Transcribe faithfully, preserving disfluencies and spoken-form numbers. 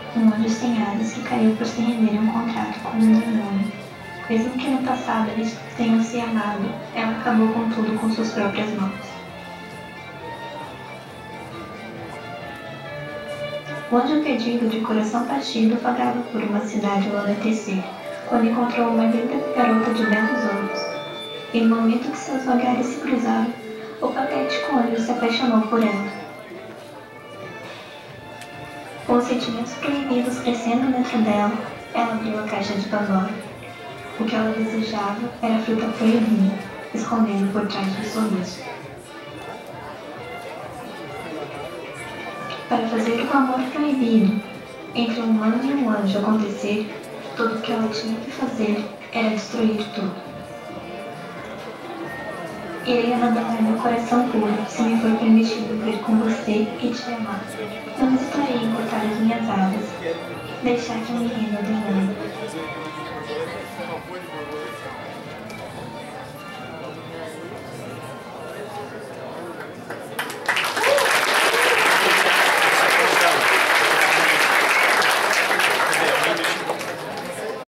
um anjo sem asas que caiu por se render a um contrato com um demônio. Mesmo que no passado eles tenham se amado, ela acabou com tudo com suas próprias mãos. O anjo perdido, de coração partido, vagava por uma cidade ao anoitecer, quando encontrou uma linda garota de belos olhos. E no momento que seus olhares se cruzaram, o patético anjo se apaixonou por ela. Com os sentimentos proibidos crescendo dentro dela, ela abriu a caixa de Pandora. O que ela desejava era a fruta proibida, escondendo por trás do sorriso. Para fazer o amor proibido entre um humano e um anjo acontecer, tudo o que ela tinha que fazer era destruir tudo. Irei abandonar meu coração puro se me for permitido viver com você e te amar. Não estarei encurtar as minhas asas, deixar que eu me renda do mundo.